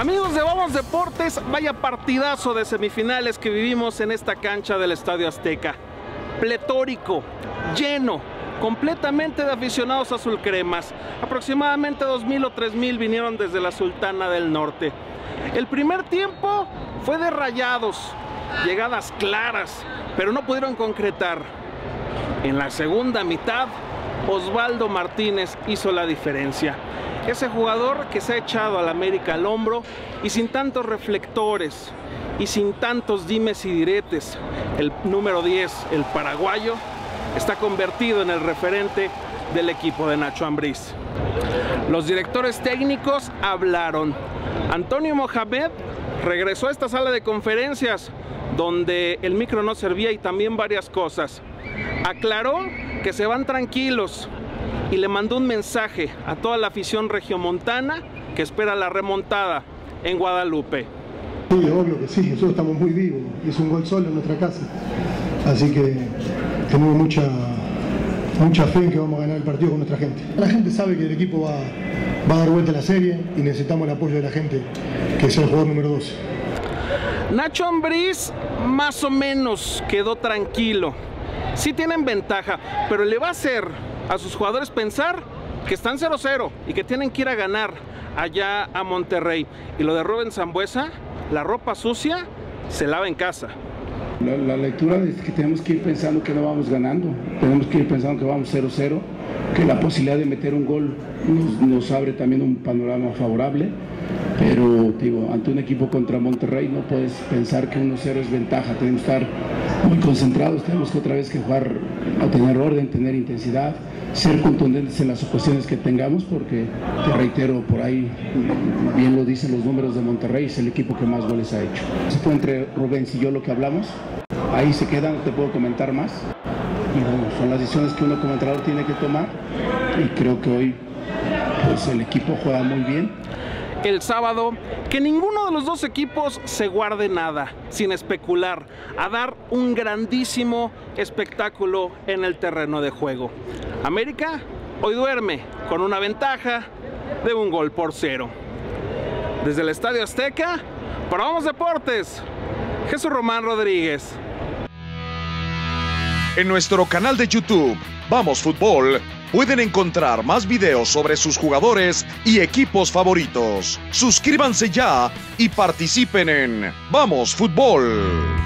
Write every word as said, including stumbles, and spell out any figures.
Amigos de Vamos Deportes, vaya partidazo de semifinales que vivimos en esta cancha del Estadio Azteca. Pletórico, lleno, completamente de aficionados azulcremas. Aproximadamente dos mil o tres mil vinieron desde la Sultana del Norte. El primer tiempo fue de Rayados, llegadas claras, pero no pudieron concretar. En la segunda mitad, Osvaldo Martínez hizo la diferencia. Ese jugador que se ha echado al América al hombro y sin tantos reflectores y sin tantos dimes y diretes, el número diez, el paraguayo, está convertido en el referente del equipo de Nacho Ambriz. Los directores técnicos hablaron. Antonio Mohamed regresó a esta sala de conferencias donde el micro no servía y también varias cosas. Aclaró que se van tranquilos y le mandó un mensaje a toda la afición regiomontana que espera la remontada en Guadalupe. Sí, obvio que sí, nosotros estamos muy vivos, es un gol solo en nuestra casa, así que tenemos mucha, mucha fe en que vamos a ganar el partido con nuestra gente. La gente sabe que el equipo va, va a dar vuelta a la serie y necesitamos el apoyo de la gente, que es el jugador número doce. Nacho Ambriz más o menos quedó tranquilo. Sí tienen ventaja, pero le va a hacer a sus jugadores pensar que están cero cero y que tienen que ir a ganar allá a Monterrey. Y lo de Rubén Sambueza, la ropa sucia se lava en casa. La, la lectura es que tenemos que ir pensando que no vamos ganando, tenemos que ir pensando que vamos cero cero, que la posibilidad de meter un gol nos, nos abre también un panorama favorable, pero digo, ante un equipo contra Monterrey no puedes pensar que uno cero es ventaja, tenemos que estar muy concentrados, tenemos que otra vez que jugar a tener orden, tener intensidad, ser contundentes en las ocasiones que tengamos, porque te reitero, por ahí bien lo dicen los números de Monterrey, es el equipo que más goles ha hecho. Se fue entre Rubén y yo lo que hablamos, ahí se queda, no te puedo comentar más, y bueno, son las decisiones que uno como entrenador tiene que tomar, y creo que hoy pues el equipo juega muy bien. El sábado, que ninguno de los dos equipos se guarde nada, sin especular, a dar un grandísimo espectáculo en el terreno de juego. América hoy duerme con una ventaja de un gol por cero. Desde el Estadio Azteca, para Vamos Deportes, Jesús Román Rodríguez. En nuestro canal de YouTube, Vamos Fútbol, pueden encontrar más videos sobre sus jugadores y equipos favoritos. Suscríbanse ya y participen en Vamos Fútbol.